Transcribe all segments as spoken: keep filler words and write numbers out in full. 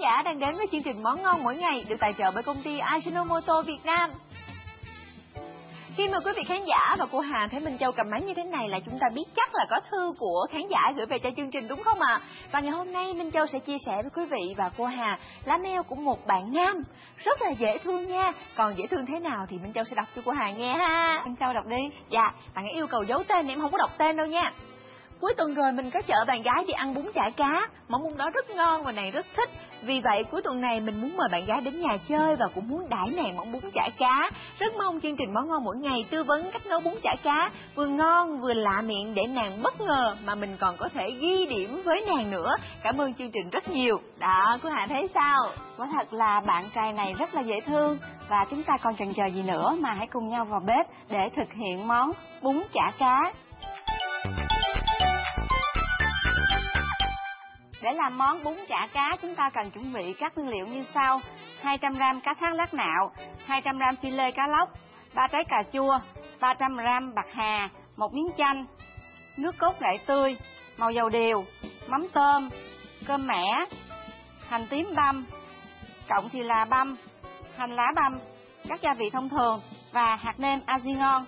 giả đang đến với chương trình Món Ngon Mỗi Ngày được tài trợ bởi công ty Ajinomoto Việt Nam. Khi mà quý vị khán giả và cô Hà thấy Minh Châu cầm máy như thế này là chúng ta biết chắc là có thư của khán giả gửi về cho chương trình đúng không ạ? À? Và ngày hôm nay Minh Châu sẽ chia sẻ với quý vị và cô Hà lá mail của một bạn nam rất là dễ thương nha. Còn dễ thương thế nào thì Minh Châu sẽ đọc cho cô Hà nghe ha. Minh Châu đọc đi. Dạ, bạn ấy yêu cầu giấu tên, em không có đọc tên đâu nha. Cuối tuần rồi mình có chở bạn gái đi ăn bún chả cá, món bún đó rất ngon và nàng rất thích. Vì vậy cuối tuần này mình muốn mời bạn gái đến nhà chơi và cũng muốn đãi nàng món bún chả cá. Rất mong chương trình Món Ngon Mỗi Ngày tư vấn cách nấu bún chả cá vừa ngon vừa lạ miệng để nàng bất ngờ mà mình còn có thể ghi điểm với nàng nữa. Cảm ơn chương trình rất nhiều. Đó, cô Hà thấy sao? Quả thật là bạn trai này rất là dễ thương. Và chúng ta còn chần chờ gì nữa mà hãy cùng nhau vào bếp để thực hiện món bún chả cá. Để làm món bún chả cá, chúng ta cần chuẩn bị các nguyên liệu như sau: hai trăm gam cá thác lát nạo, hai trăm gam phi lê cá lóc, ba trái cà chua, ba trăm gam bạc hà, một miếng chanh, nước cốt gạo tươi, màu dầu điều, mắm tôm, cơm mẻ, hành tím băm, cộng thì là băm, hành lá băm, các gia vị thông thường và hạt nêm aji ngon.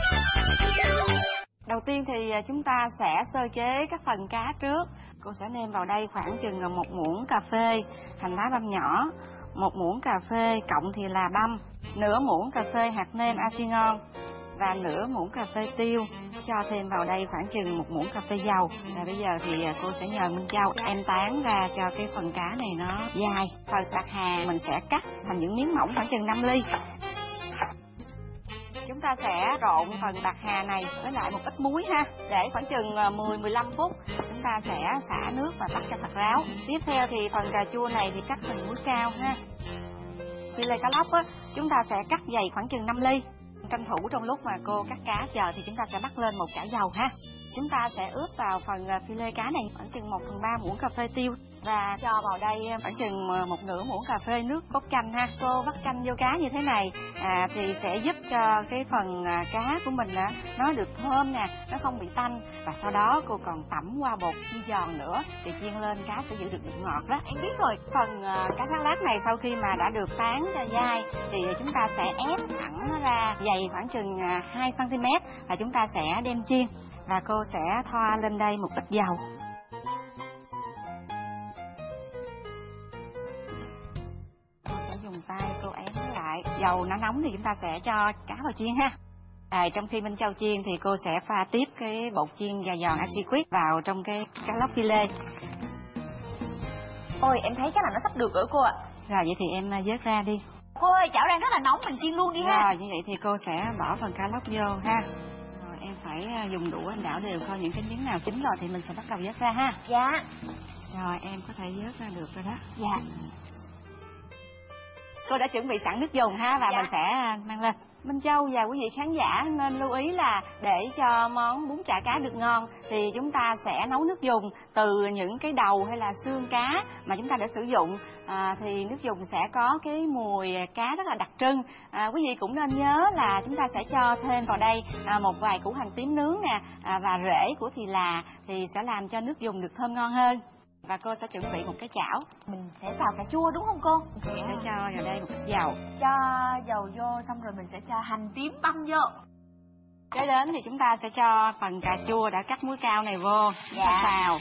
Đầu tiên thì chúng ta sẽ sơ chế các phần cá trước. Cô sẽ nêm vào đây khoảng chừng một muỗng cà phê hành lá băm nhỏ, một muỗng cà phê cộng thì là băm, nửa muỗng cà phê hạt nêm aji ngon và nửa muỗng cà phê tiêu. Cho thêm vào đây khoảng chừng một muỗng cà phê dầu. Và bây giờ thì cô sẽ nhờ Minh Châu em tán ra cho cái phần cá này nó dai. Phần bạc hà mình sẽ cắt thành những miếng mỏng khoảng chừng năm ly. Chúng ta sẽ trộn phần bạc hà này với lại một ít muối ha, để khoảng chừng mười đến mười lăm phút. Chúng ta sẽ xả nước và bắt cho thật ráo. Tiếp theo thì phần cà chua này thì cắt thành muối cao ha. Phi lê cá lóc á, chúng ta sẽ cắt dày khoảng chừng năm ly. Tranh thủ trong lúc mà cô cắt cá chờ thì chúng ta sẽ bắt lên một chảo dầu ha. Chúng ta sẽ ướp vào phần phi lê cá này khoảng chừng một phần ba muỗng cà phê tiêu và cho vào đây khoảng chừng một nửa muỗng cà phê nước cốt chanh ha. Cô vắt chanh vô cá như thế này à, thì sẽ giúp cho cái phần cá của mình á, nó được thơm nè, nó không bị tanh. Và sau đó cô còn tẩm qua bột chiên giòn nữa thì chiên lên cá sẽ giữ được độ ngọt đó. Em biết rồi. Phần cá thác lát này sau khi mà đã được tán ra dai thì chúng ta sẽ ép thẳng nó ra dày khoảng chừng hai xăng ti mét và chúng ta sẽ đem chiên. Và cô sẽ thoa lên đây một ít dầu. Cô sẽ dùng tay cô ém lại. Dầu nó nóng thì chúng ta sẽ cho cá vào chiên ha. À, trong khi Minh Châu chiên thì cô sẽ pha tiếp cái bột chiên gà giòn Aji vào trong cái cá lóc phi lê. Ôi, em thấy chắc là nó sắp được rồi cô ạ. Rồi vậy thì em vớt ra đi. Cô ơi, chảo đang rất là nóng, mình chiên luôn đi ha. Rồi như vậy thì cô sẽ bỏ phần cá lóc vô ha. Em phải dùng đũa em đảo đều coi những cái miếng nào chín rồi thì mình sẽ bắt đầu vớt ra ha. Dạ. Rồi em có thể vớt ra được rồi đó. Dạ. Cô đã chuẩn bị sẵn nước dùng ha và dạ. mình sẽ mang lên. Minh Châu và quý vị khán giả nên lưu ý là để cho món bún chả cá được ngon thì chúng ta sẽ nấu nước dùng từ những cái đầu hay là xương cá mà chúng ta đã sử dụng. À, thì nước dùng sẽ có cái mùi cá rất là đặc trưng. À, quý vị cũng nên nhớ là chúng ta sẽ cho thêm vào đây à, một vài củ hành tím nướng nè à, và rễ của thì là thì sẽ làm cho nước dùng được thơm ngon hơn. Và cô sẽ chuẩn bị một cái chảo. Mình sẽ xào cà chua đúng không cô? Mình sẽ cho vào đây một ít dầu. Cho dầu vô xong rồi mình sẽ cho hành tím băm vô. Kế đến thì chúng ta sẽ cho phần cà chua đã cắt muối cao này vô. Dạ. Xào.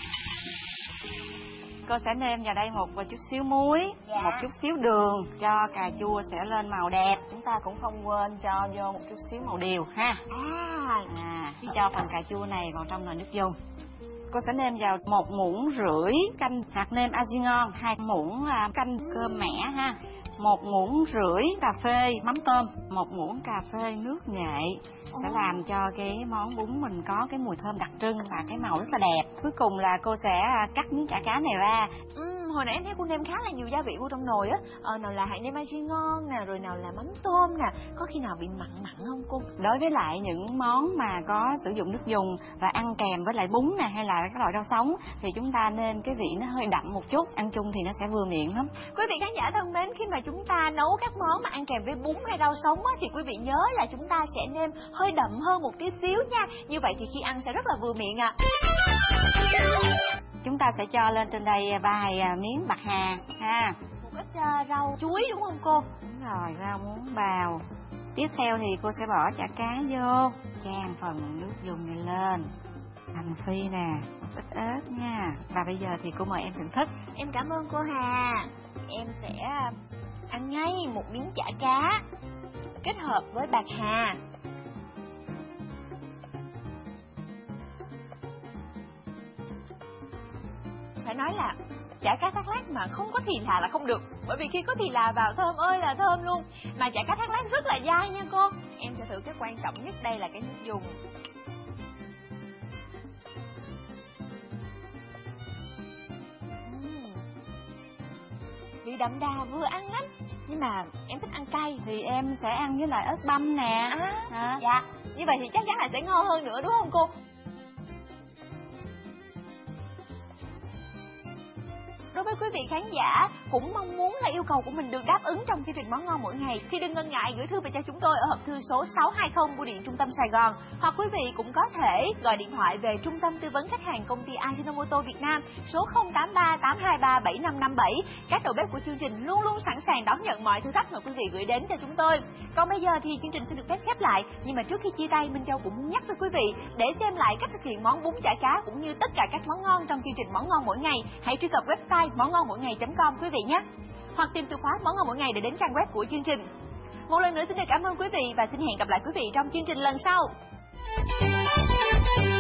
Cô sẽ nêm vào đây một chút xíu muối, dạ. một chút xíu đường cho cà chua sẽ lên màu đẹp. Chúng ta cũng không quên cho vô một chút xíu màu điều ha. À, à cho phần cà chua này vào trong nồi nước dùng. Cô sẽ nêm vào một muỗng rưỡi canh hạt nêm aji ngon, hai muỗng canh cơm mẻ ha, một muỗng rưỡi cà phê mắm tôm, một muỗng cà phê nước nghệ sẽ làm cho cái món bún mình có cái mùi thơm đặc trưng và cái màu rất là đẹp. Cuối cùng là cô sẽ cắt miếng chả cá này ra. Ừ, hồi nãy em thấy cô nêm khá là nhiều gia vị vô trong nồi á. Ờ, nào là hạt nêm aji ngon nè, rồi nào là mắm tôm nè. Có khi nào bị mặn mặn không cô? Đối với lại những món mà có sử dụng nước dùng và ăn kèm với lại bún nè hay là các loại rau sống thì chúng ta nên cái vị nó hơi đậm một chút, ăn chung thì nó sẽ vừa miệng lắm. Quý vị khán giả thân mến, khi mà chúng ta nấu các món mà ăn kèm với bún hay rau sống á, thì quý vị nhớ là chúng ta sẽ nêm hơi đậm hơn một tí xíu nha. Như vậy thì khi ăn sẽ rất là vừa miệng ạ. À. chúng ta sẽ cho lên trên đây vài miếng bạc hà ha. Một ít uh, rau chuối đúng không cô? Đúng rồi, rau muống bào. Tiếp theo thì cô sẽ bỏ chả cá vô, chan phần nước dùng này lên, hành phi nè, một ít ớt nha. Và bây giờ thì cô mời em thưởng thức. Em cảm ơn cô Hà. Em sẽ ăn ngay một miếng chả cá kết hợp với bạc hà. Phải nói là chả cá Thác Lát mà không có thì là là không được, bởi vì khi có thì là vào thơm ơi là thơm luôn. Mà chả cá Thác Lát rất là dai nha cô. Em sẽ thử cái quan trọng nhất đây là cái nước dùng. uhm. Vị đậm đà vừa ăn lắm, nhưng mà em thích ăn cay thì em sẽ ăn với lại ớt băm nè. À, à. Dạ, như vậy thì chắc chắn là sẽ ngon hơn nữa đúng không cô? Đối với quý vị khán giả cũng mong muốn là yêu cầu của mình được đáp ứng trong chương trình Món Ngon Mỗi Ngày thì đừng ngần ngại gửi thư về cho chúng tôi ở hộp thư số sáu hai không Bưu điện Trung tâm Sài Gòn, hoặc quý vị cũng có thể gọi điện thoại về Trung tâm Tư vấn Khách hàng Công ty Ajinomoto Việt Nam số không tám ba tám hai ba bảy năm năm bảy. Các đầu bếp của chương trình luôn luôn sẵn sàng đón nhận mọi thử thách mà quý vị gửi đến cho chúng tôi. Còn bây giờ thì chương trình sẽ được phép khép lại, nhưng mà trước khi chia tay, Minh Châu cũng muốn nhắc với quý vị để xem lại cách thực hiện món bún chả cá cũng như tất cả các món ngon trong chương trình Món Ngon Mỗi Ngày, hãy truy cập website món ngon mỗi ngày chấm com quý vị nhé, hoặc tìm từ khóa Món Ngon Mỗi Ngày để đến trang web của chương trình. Một lần nữa xin được cảm ơn quý vị và xin hẹn gặp lại quý vị trong chương trình lần sau.